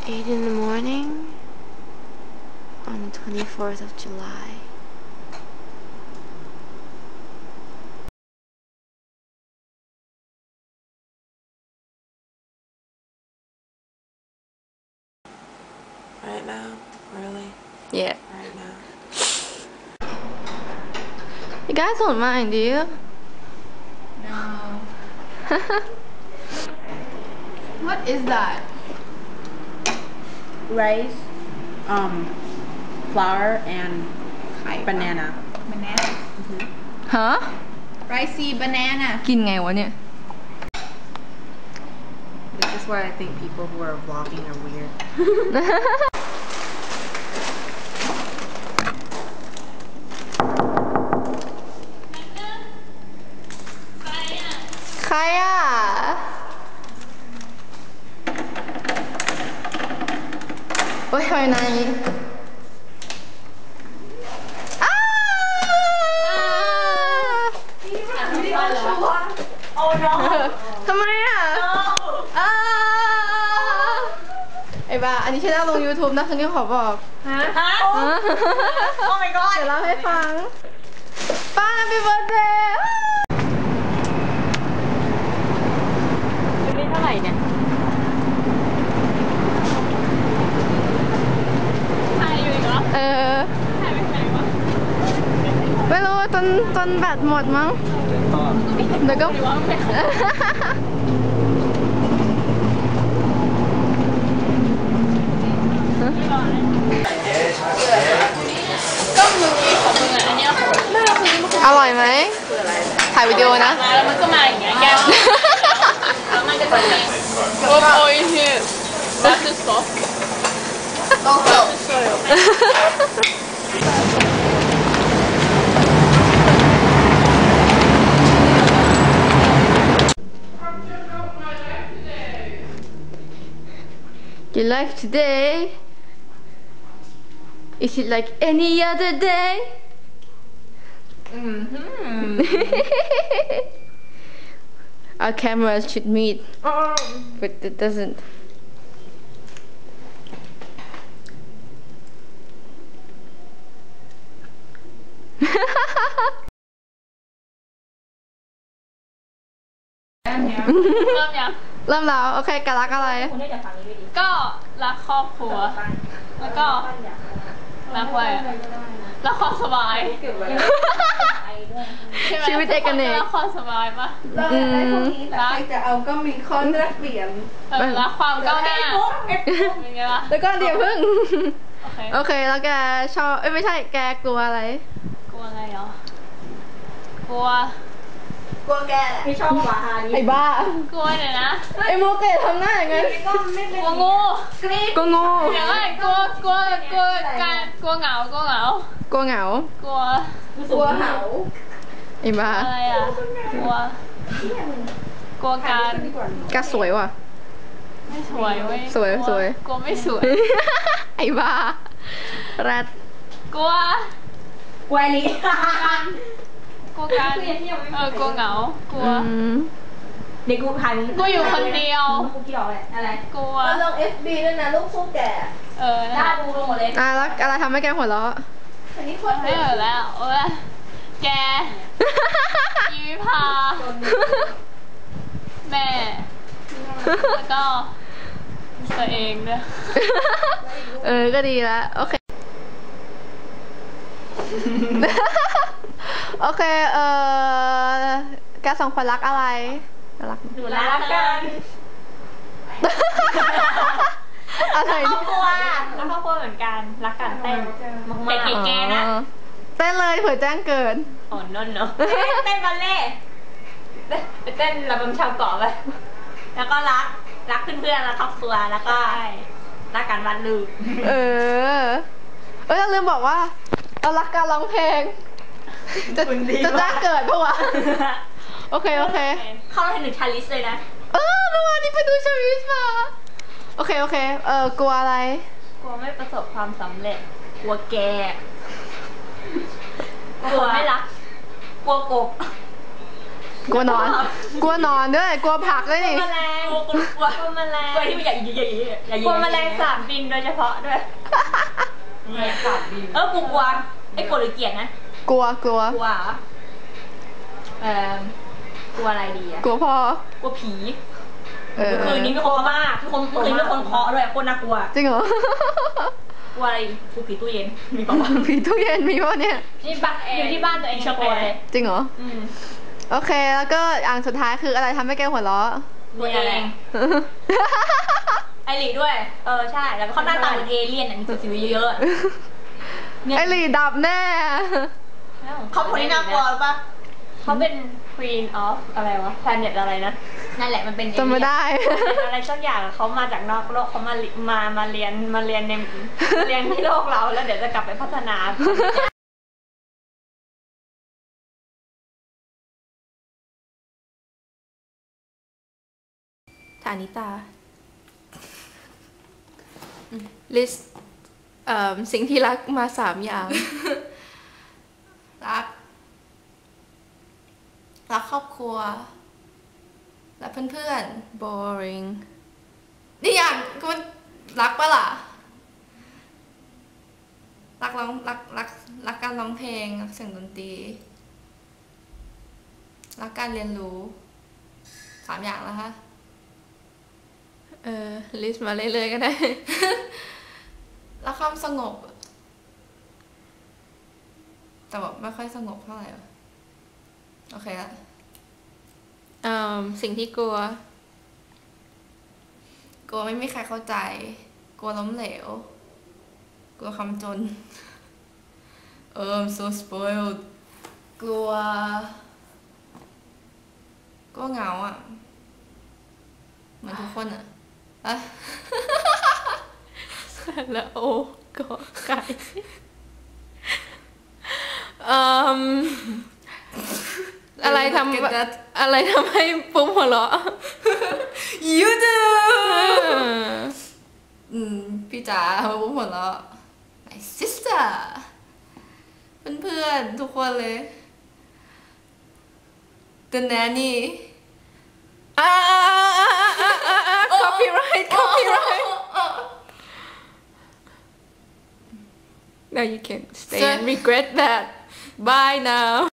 8 in the morning on the 24th of July. Right now? Really? Yeah. Right now? You guys don't mind, do you? No. What is that? Rice, flour, and banana. Banana. Huh? Ricey banana. กินไงวะเนี่ย This is why I think people who are vlogging are weird. ใครอ่ะโอ้ยทำไมนายอย่างนี้อ้าวทำไมอ่ะอ้าวไอ้บ้าอันนี้ใช่แล้วลง YouTube นะฉันนี่ขอบอกฮะโอ้ my god เดี๋ยวเล่าให้ฟังป้า Happy birthday เท่าไหร่เนี่ยเออไม่รู้จนแบตหมดมั้งเดี๋ยวก็อร่อยไหมถ่ายวิดีโอนะแล้วมันก็มาอย่างเงี้ยแก้วแล้วมันก็จะมีโอ้ยเฮ้ยบัตเตอร์ซอสYour life today? Is it like any other day? Our cameras should meet, but it doesn't.เริ่มแล้วโอเคกะรักอะไรก็รักครอบครัวแล้วก็รักไว้รักความสบายชีวิตเอกเนกรักความสบายปะรักจะเอาก็มีข้อแลกเปลี่ยนรักความก้าวหน้าเป็นไงล่ะแล้วก็เดี๋ยวพึ่งโอเคแล้วแกชอบไม่ใช่แกกลัวอะไรกลัวอะไรเหรอกลัวแกไม่ชอบหวานไอ้บ้ากลัวเดี๋ยวนะไอ้โมเกะทำหน้าอย่างนั้นกลัวงูกลัวงูเดี๋ยวก่อนกลัวการกลัวเหงากลัวเหงากลัวเหงากลัวเหาไอ้บ้าอะไรอ่ะกลัวการสวยว่ะไม่สวยเว้ยสวยกลัวไม่สวยไอ้บ้าแรดกลัวลิกลัวการกลัวเหงากลัวเด็กกูพันกูอยู่คนเดียวกูเกี่ยวอะไรกลัวลง FB ด้วยนะลูกคู่แก่ได้ดูลงหมดเลยแล้วอะไรทำให้แกหัวเราะอันนี้คนไม่แล้วโอ้ยแกยีวิภาแม่แล้วก็ตัวเองด้วยก็ดีแล้วโอเคโอเคแกสองคนรักอะไรรักหนูรักกันอะไรครอบครัวเหมือนกันรักกันเต้นแต่เก๋ๆนะเต้นเลยเผื่อแจ้งเกิดอ๋อนนเนาะเต้นบัลเล่ไปเต้นระบำชาวเกาะไปแล้วก็รักเพื่อนๆรักครอบครัวแล้วก็รักกันวันลืมเราลืมบอกว่าเรารักการร้องเพลงจะจ้างเกิดปะวะโอเคเข้าไปถึงชาลิสเลยนะเมื่อวานนี้ไปดูชาลิสมาโอเคกลัวอะไรกลัวไม่ประสบความสำเร็จกลัวแกกลัวไม่รักกลัวกบกลัวนอนด้วยกลัวผักด้วยนี่แมลงกลัวแมลงกลัวที่มันใหญ่กลัวแมลงสาบบินโดยเฉพาะด้วยนี่สาบบินกูกลัวไอ้กลัวหรือเกลียดนะกลัวกลัวกลัวอะไรดีอะกลัวพ่อกลัวผีคืนนี้มีคนมากคืนมีคนเคาะด้วยคนน่ากลัวจริงเหรอกลัวอะไรกลัวผีตู้เย็นมีป่ะผีตู้เย็นมีป่ะเนี่ยนี่บ้านอยู่ที่บ้านตัวเองกลัวเลยจริงเหรอโอเคแล้วก็อันสุดท้ายคืออะไรทำให้แกหัวเราะตัวเองไอหลีด้วยใช่แล้วเขาหน้าตาเหมือนเอเลี่ยนมีสิวเยอะไอหลีดับแน่เขาคนนี้น่ากลัวป่ะเขาเป็น Queen of อะไรวะ Planet อะไรนะนั่นแหละมันเป็นจำไม่ได้อะไรสักอย่างเขามาจากนอกโลกเขามาเรียนในเรียนที่โลกเราแล้วเดี๋ยวจะกลับไปพัฒนาฐานิตาลิสต์สิ่งที่รักมา3 อย่างรักครอบครัวและเพื่อนๆ boring นี่อย่างก็รักปะล่ะรักการร้องเพลงรักเสียงดนตรีรักการเรียนรู้3 อย่างแล้วคะลิสต์มาเรื่อยๆก็ได้ รักความสงบแต่แบบไม่ค่อยสงบเท่าไหร่โอเคละสิ่งที่กลัวไม่มีใครเข้าใจกลัวล้มเหลวกลัวความจนI'm so spoiled กลัวเหงาอ่ะเหมือนทุกคนอ่ะแล้วโอ้ก็ไก่อะไรทำให้ปุ๊บหัวเราะ you do พี่จ๋าปุ๊บหัวเราะ my sister เพื่อนๆทุกคนเลย the nanny copyright now you can stay and regret that bye now